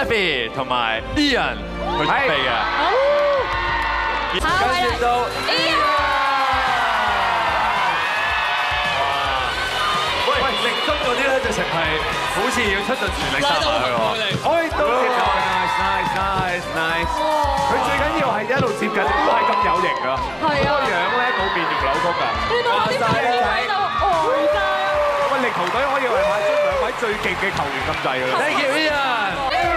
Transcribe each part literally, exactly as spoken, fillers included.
Abby 同埋 Ian 去準備嘅。 好，跟住到 Ian。 喂，力中嗰啲咧，直情係好似要出盡全力殺埋佢喎。 可以到嘅 ，nice nice nice nice。佢最緊要係一路接近都係咁有型㗎，個樣咧冇變形扭曲㗎。話晒喺度呆晒啊！喂，力球隊可以係派出兩位最勁嘅球員咁滯㗎啦。 Thank you Ian。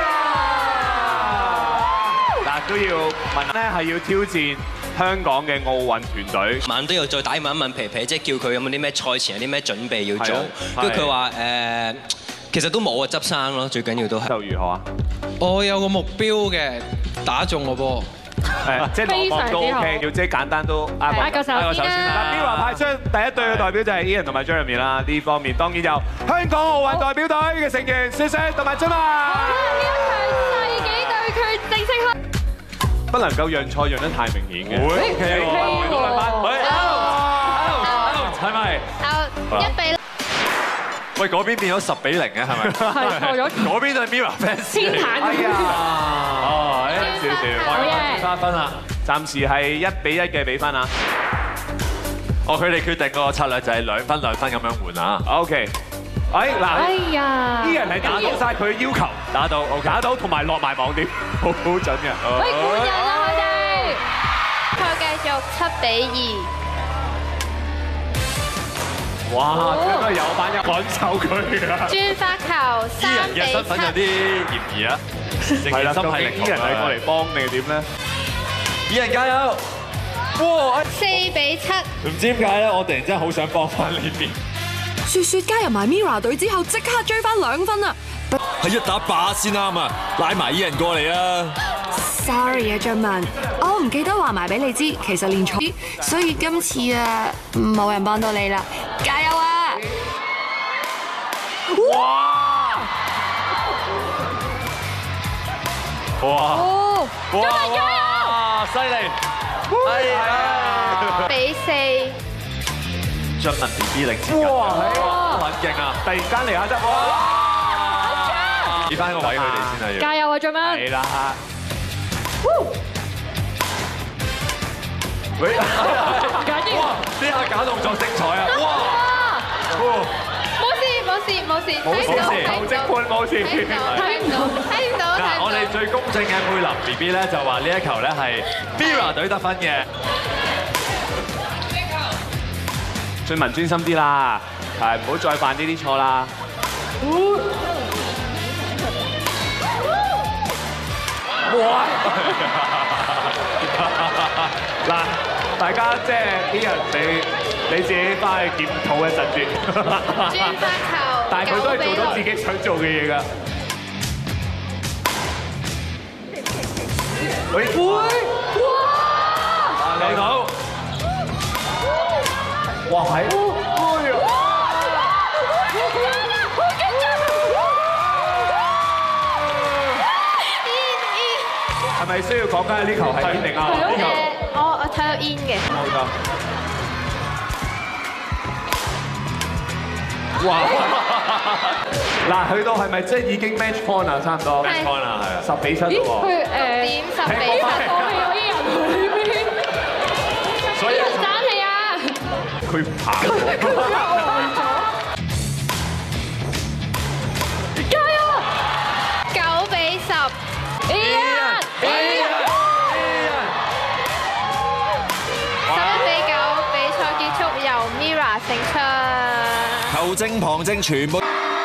嗱都要問咧，係要挑戰香港嘅奧運團隊， 晚都有再打問一問皮皮，即係叫佢有冇啲咩賽前有啲咩準備要做。跟住佢話誒，其實都冇啊，執生咯，最緊要都係。 就如何啊？ 我有個目標嘅，打中個波。 誒，即係落網都 OK，要即係簡單都握個握手先啦。 Mirror派出第一隊嘅代表就係 Ian 同埋 Jeremy 啦，呢方面當然有香港奧運代表隊嘅成員雪雪同埋津文。 呢一場世紀對決正式開。 不能夠讓賽讓得太明顯嘅。 會 OK 喎， 回到兩班，喂 ，out，out，係咪？ 一比。 喂，嗰邊變咗十比零嘅係咪？ 係錯咗。 嗰邊就係 Mirror fans。 天壇。 哎呀，哦，少少， 好嘢。 加分啦，暫時係一比一嘅比分啊。 哦，佢哋決定個策略就係兩分兩分咁樣換啊。 OK。哎嗱， 哎呀， 啲人係打到晒佢要求，打到，打到同埋落埋網點，好好準嘅。 喂，換人啦佢哋。 佢繼續七比二。 哇，真係有班人趕走佢啊！ 轉發球三人比嘅身份有啲嫌疑啊， 係啦， 心係力啲人係過嚟幫定係點咧？ 二人加油！哇， 四比七。 唔知點解咧，我突然之間好想幫翻呢邊。 雪雪加入埋 Mirror 隊之後，即刻追翻兩分啊！ 係一打八先啱啊！拉埋依人過嚟啊 ！Sorry 啊，俊文，我唔記得話埋俾你知，其實練錯，所以今次啊冇人幫到你啦，加油啊！ 哇！哇！ 俊文加油！ 哇，犀利！係啊！ 比四。 俊文 B B 零接近，哇，好勁啊！ 突然間嚟下得，哇！ 移翻個位佢哋先啊要。 加油啊，俊文！ 係啦。喂！ 哇！呢下假動作精彩啊！哇！ 冇事冇事冇事， 冇事，球證判冇事。 睇唔到睇唔到睇唔到。 嗱，我哋最公正嘅佩林 B B 咧就話呢一球咧係 Mirror 隊得分嘅。俊文專心啲啦，係唔好再犯呢啲錯啦。哇！嗱，大家即係啲人，你你自己翻去檢討一陣先。 轉發球， 但係佢都係做到自己想做嘅嘢㗎。喂！哇！嚟到！哇！係！係咪需要講緊呢球係邊定啊？呢球我我睇到 in 嘅。 冇錯。哇！嗱，去到係咪即係已經 match point 啊？差唔多 match point 啦，係啊，十比七喎。 佢誒點十比七？ 放棄我啲人喺呢邊。 所以爭氣啊！ 佢爬過。 加油！ 九比十。 Ian， 十一比九，比賽結束，由 Mirror 勝出。 球證旁證全部。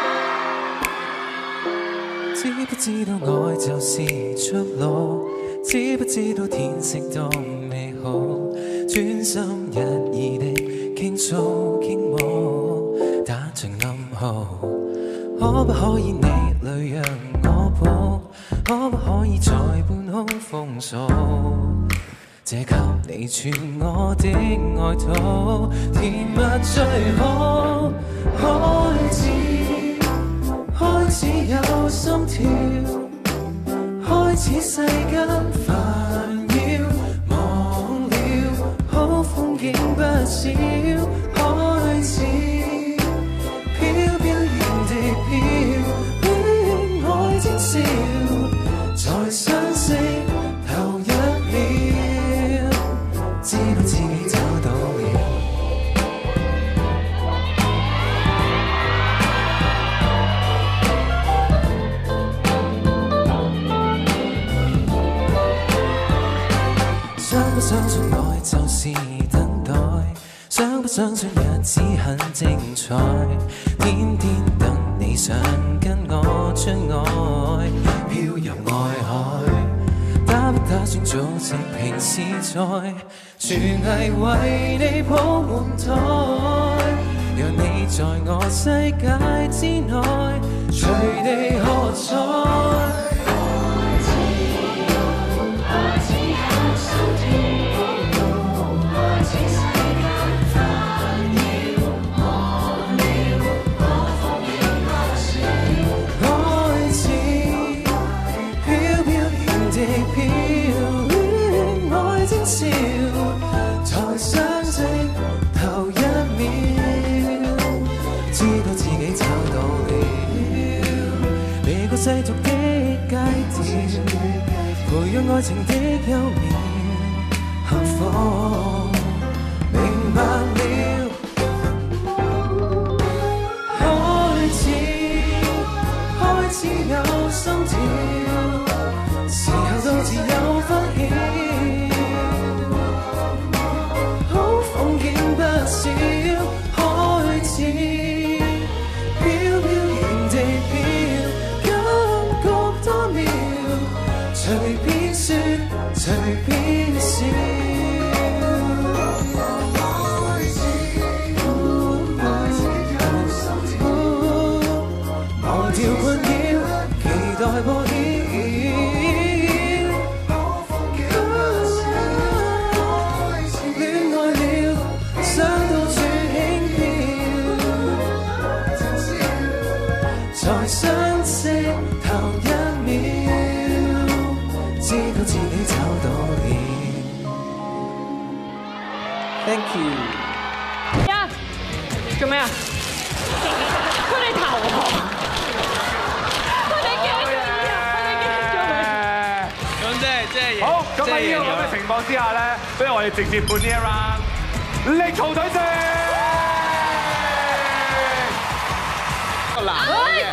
知不知道愛就是出路？知不知道天色多美好？專心一意的傾訴傾舞，打盡暗號。可不可以你淚讓我抱？可不可以在半空風騷？借給你全我的愛土，甜蜜最好。開始，開始有心跳，開始世間煩擾，忘了好風景不少，開始飄飄然地飄，愛徵兆。 知道自己找到了。相不相信愛就是等待？相不相信日子很精彩？天天等你想跟我出外，飄遊外海，打不打算組成平時賽？全係為你鋪滿台，讓你在我世界之內隨地喝彩。笑，才相識頭一秒，知道自己找到了，避過世俗的街調，培養愛情的優妙，幸福明白了，開始開始有心跳，時候到自由發現。少開始飄飄然地飄，感覺多妙，隨便說隨便笑。忘掉困擾，期待破曉。才相識頭一秒，知道自己找到了。Thank you。 呀，做咩啊？佢哋投降，佢哋叫佢啊！佢哋叫咗佢。 咁即係即係好，咁喺呢個咁嘅情況之下咧，不如我哋直接半呢一 round 力圖隊勝。男嘅，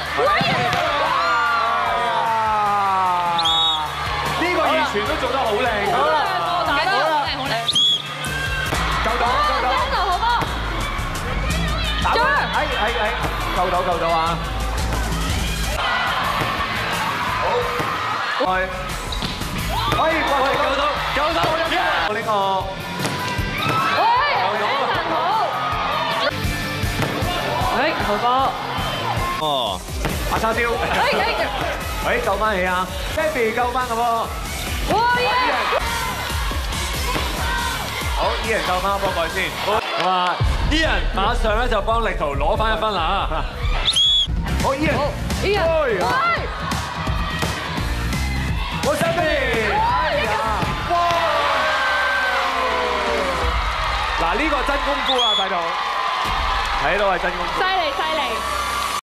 呢個完全都做得好靚。好啦，好啦，好靚，夠到，夠到， 好波，打波， 係係係，夠到夠到啊！好，係，可以，喂喂，夠到，夠到，我呢個，喂，好，誒，好波。哦，阿叉燒，哎哎，哎救翻起啊 ，Baby 救翻嘅喎，哇耶！好，依人救翻波過去先，咁啊，依人馬上咧就幫力圖攞翻一分啦嚇，好，依人，依人，喂，我身邊，哎呀，哇！嗱呢個真功夫啊，大佬，睇到係真功夫， 犀利犀利。